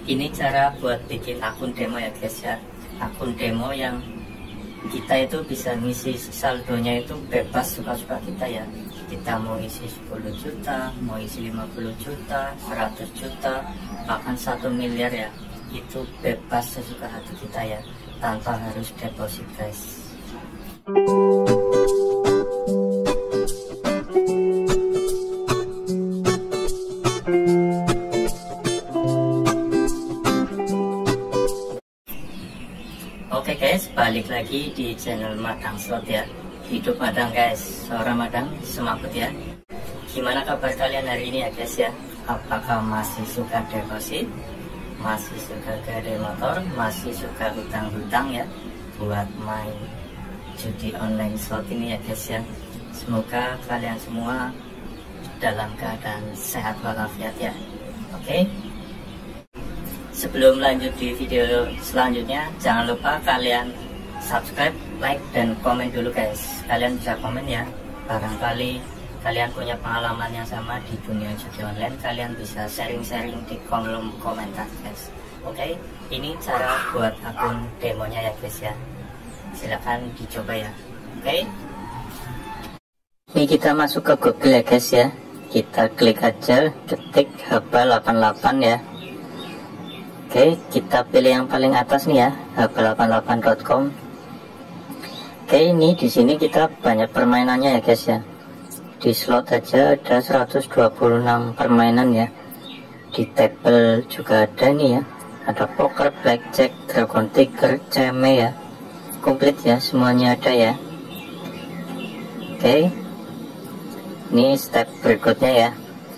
Ini cara buat bikin akun demo ya guys ya. Akun demo yang kita itu bisa ngisi saldonya itu bebas suka-suka kita ya. Kita mau isi 10 juta, mau isi 50 juta, 100 juta, bahkan 1 miliar ya. Itu bebas sesuka hati kita ya, tanpa harus deposit guys. Oke guys, balik lagi di channel Madang Slot ya. Hidup Madang guys, suara Madang semangat ya. Gimana kabar kalian hari ini ya guys ya? Apakah masih suka deposit? Masih suka gade motor? Masih suka hutang-hutang ya buat main judi online slot ini ya guys ya. Semoga kalian semua dalam keadaan sehat walafiat ya. Oke, sebelum lanjut di video selanjutnya, jangan lupa kalian subscribe, like, dan komen dulu guys. Kalian bisa komen ya, barangkali kalian punya pengalaman yang sama di dunia judi online. Kalian bisa sharing-sharing di kolom komentar guys. Oke, ini cara buat akun demonya ya guys ya. Silahkan dicoba ya. Oke, ini kita masuk ke Google ya guys ya. Kita klik aja, ketik haba88 ya. Oke, kita pilih yang paling atas nih ya, haba88.com. Oke, ini di sini kita banyak permainannya ya guys ya. Di slot aja ada 126 permainan ya. Di table juga ada nih ya. Ada poker, blackjack, dragon tiger, ceme ya. Komplit ya, semuanya ada ya. Oke, ini step berikutnya ya.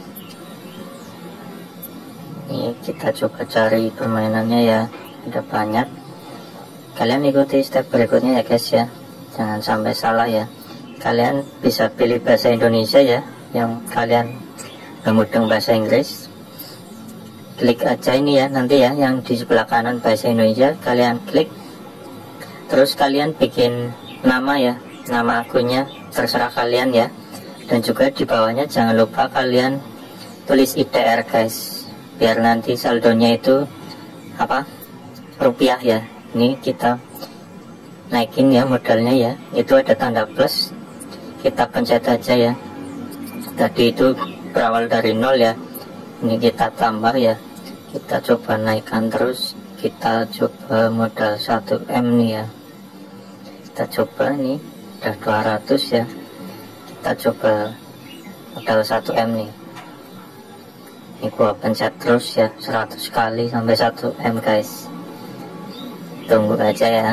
Ini kita coba cari permainannya ya. Ada banyak. Kalian ikuti step berikutnya ya guys ya. Jangan sampai salah ya. Kalian bisa pilih bahasa Indonesia ya, yang kalian mudeng bahasa Inggris. Klik aja ini ya, nanti ya yang di sebelah kanan bahasa Indonesia kalian klik. Terus kalian bikin nama ya, nama akunnya terserah kalian ya. Dan juga di bawahnya jangan lupa kalian tulis ITR guys, biar nanti saldonya itu apa, rupiah ya. Ini kita naikin ya modalnya ya, itu ada tanda plus, kita pencet aja ya. Tadi itu berawal dari 0 ya, ini kita tambah ya. Kita coba naikkan terus, kita coba modal 1M nih ya. Kita coba nih udah 200 ya. Kita coba modal 1M nih. Ini gua pencet terus ya, 100 kali sampai 1M guys. Tunggu aja ya,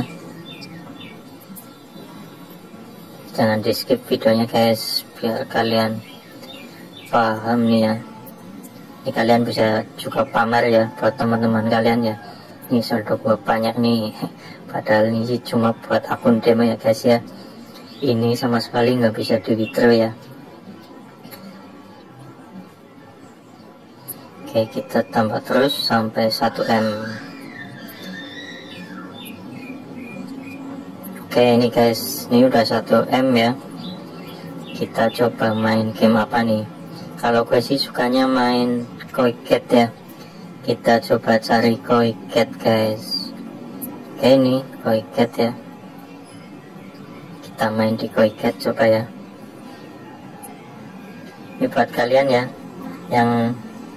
jangan di skip videonya guys, biar kalian paham nih ya. Ini kalian bisa juga pamer ya buat teman-teman kalian ya. Ini saldo gua banyak nih, padahal ini cuma buat akun demo ya guys ya. Ini sama sekali nggak bisa di withdraw ya. Oke, kita tambah terus sampai 1M. Oke, ini guys, ini udah 1M ya. Kita coba main game apa nih? Kalau gue sih sukanya main Koiket ya. Kita coba cari Koiket guys. Oke, ini Koiket ya. Kita main di Koiket coba ya. Ini buat kalian ya yang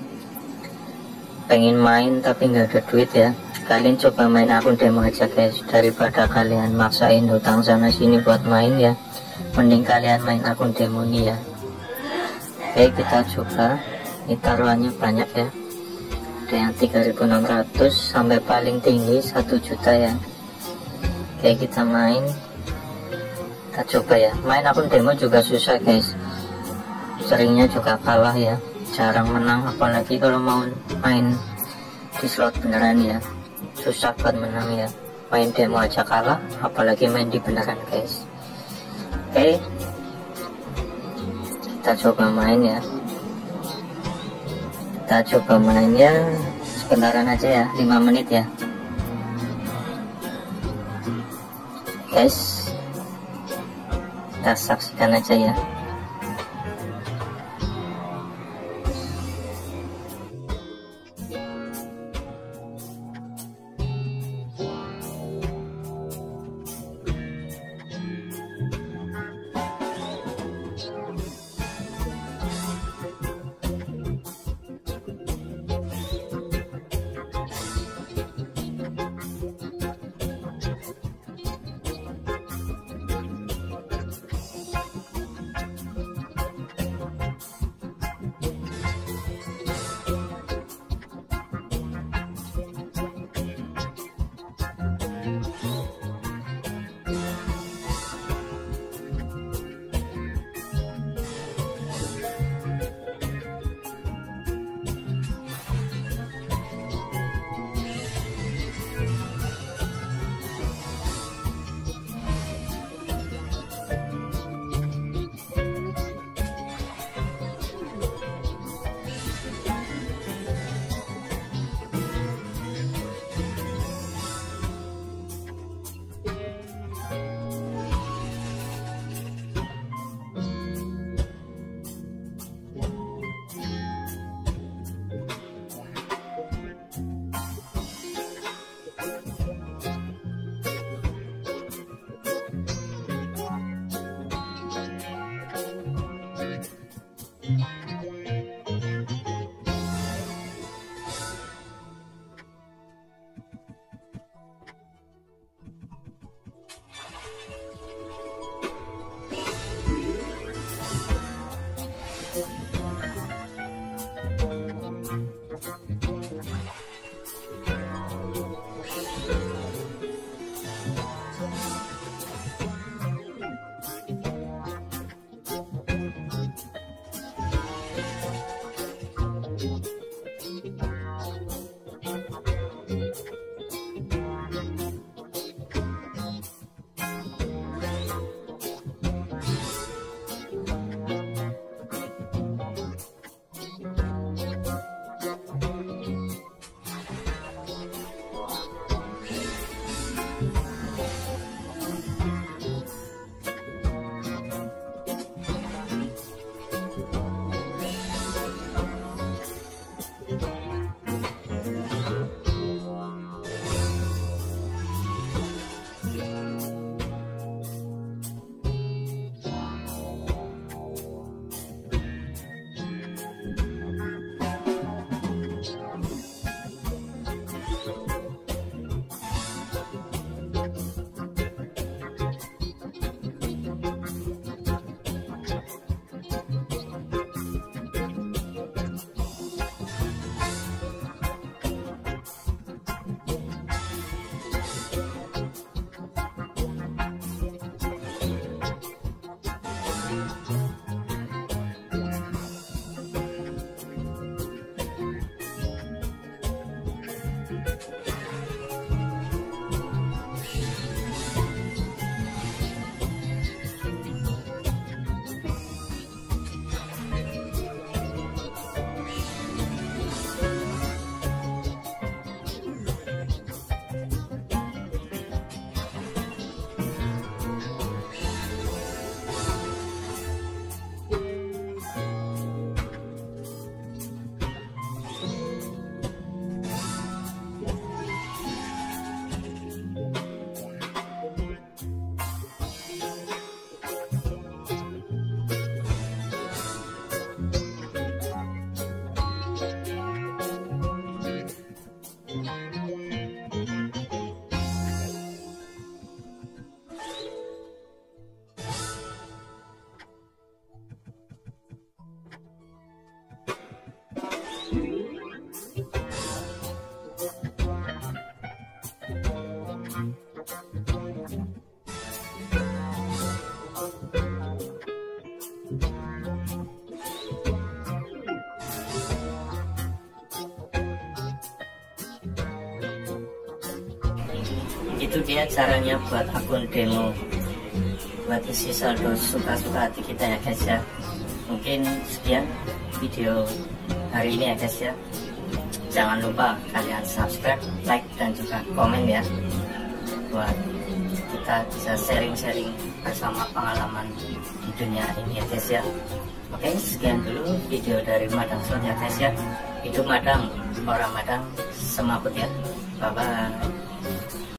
pengen main tapi nggak ada duit ya. Kalian coba main akun demo aja guys, daripada kalian maksain hutang sana sini buat main ya. Mending kalian main akun demo nih ya. Oke, kita coba. Ini taruhannya banyak ya, ada yang 3.600 sampai paling tinggi 1 juta ya. Oke, kita main. Kita coba ya. Main akun demo juga susah guys, seringnya juga kalah ya, jarang menang. Apalagi kalau mau main di slot beneran ya, susah buat menang ya. Main demo aja kalah, apalagi main di beneran guys. Oke, kita coba main ya. Kita coba mainnya sebentaran aja ya, 5 menit ya guys. Kita saksikan aja ya. Itu dia caranya buat akun demo, buat isi saldo suka-suka hati kita ya guys ya. Mungkin sekian video hari ini ya guys ya. Jangan lupa kalian subscribe, like, dan juga komen ya, buat kita bisa sharing-sharing bersama pengalaman di dunia ini ya guys ya. Oke, sekian dulu video dari Madang Slot ya guys ya. Hidup Madang, orang Madang semaput ya. Bye bye.